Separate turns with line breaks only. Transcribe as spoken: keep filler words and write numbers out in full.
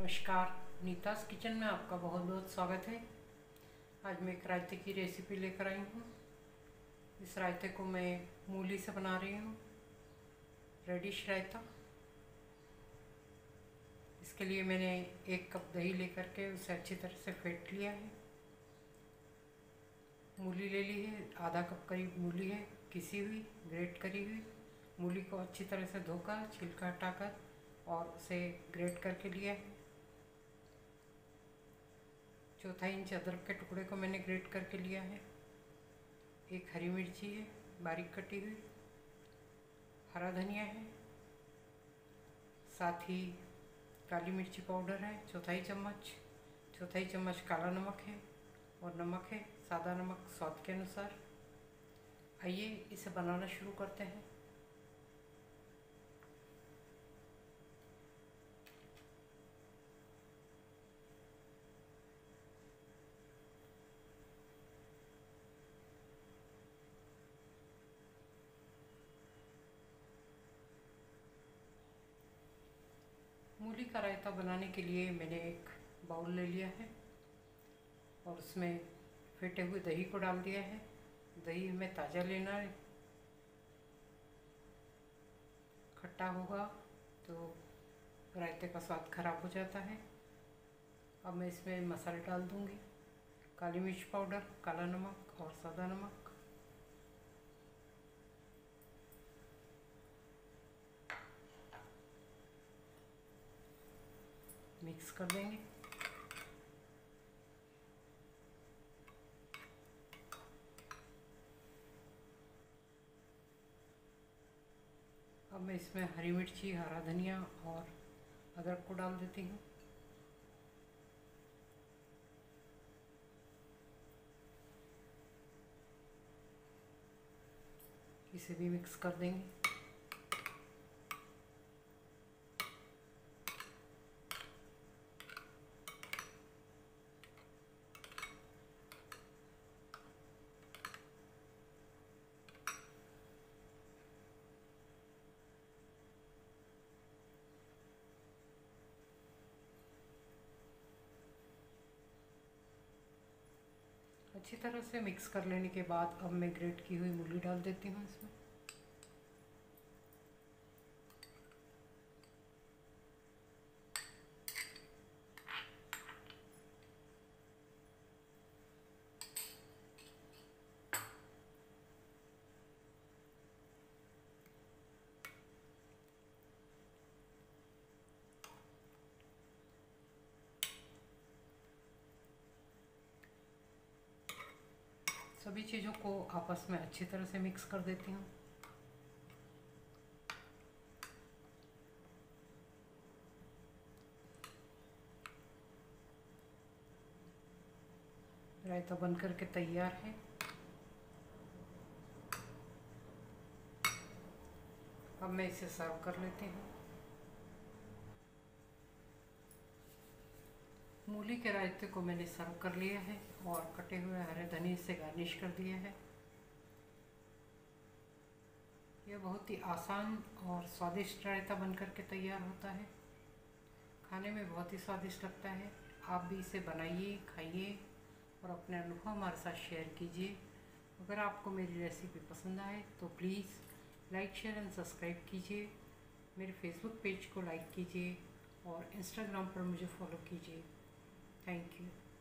नमस्कार, नीतास किचन में आपका बहुत बहुत स्वागत है। आज मैं एक रायते की रेसिपी लेकर आई हूँ। इस रायते को मैं मूली से बना रही हूँ, रेडिश रायता। इसके लिए मैंने एक कप दही लेकर के उसे अच्छी तरह से फेंट लिया है। मूली ले ली है, आधा कप करीब मूली है, किसी हुई, ग्रेट करी हुई। मूली को अच्छी तरह से धोकर, छिलका हटाकर और उसे ग्रेट करके लिया है। चौथाई इंच अदरक के टुकड़े को मैंने ग्रेट करके लिया है। एक हरी मिर्ची है बारीक कटी हुई, हरा धनिया है, साथ ही काली मिर्ची पाउडर है चौथाई चम्मच, चौथाई चम्मच काला नमक है और नमक है सादा नमक स्वाद के अनुसार। आइए इसे बनाना शुरू करते हैं। मूली का रायता बनाने के लिए मैंने एक बाउल ले लिया है और उसमें फेंटे हुए दही को डाल दिया है। दही हमें ताज़ा लेना है, खट्टा होगा तो रायते का स्वाद खराब हो जाता है। अब मैं इसमें मसाले डाल दूंगी, काली मिर्च पाउडर, काला नमक और सादा नमक। मिक्स कर देंगे। अब मैं इसमें हरी मिर्ची, हरा धनिया और अदरक को डाल देती हूँ। इसे भी मिक्स कर देंगे। अच्छी तरह से मिक्स कर लेने के बाद अब मैं ग्रेट की हुई मूली डाल देती हूँ इसमें। सभी चीज़ों को आपस में अच्छी तरह से मिक्स कर देती हूँ। रायता बन करके तैयार है। अब मैं इसे सर्व कर लेती हूँ। मूली के रायते को मैंने सर्व कर लिया है और कटे हुए हरे धनिया से गार्निश कर दिया है। यह बहुत ही आसान और स्वादिष्ट रायता बनकर के तैयार होता है। खाने में बहुत ही स्वादिष्ट लगता है। आप भी इसे बनाइए, खाइए और अपने अनुभव हमारे साथ शेयर कीजिए। अगर आपको मेरी रेसिपी पसंद आए तो please like, share and subscribe कीजिए। मेरे फेसबुक पेज को लाइक कीजिए और इंस्टाग्राम पर मुझे फॉलो कीजिए। Thank you.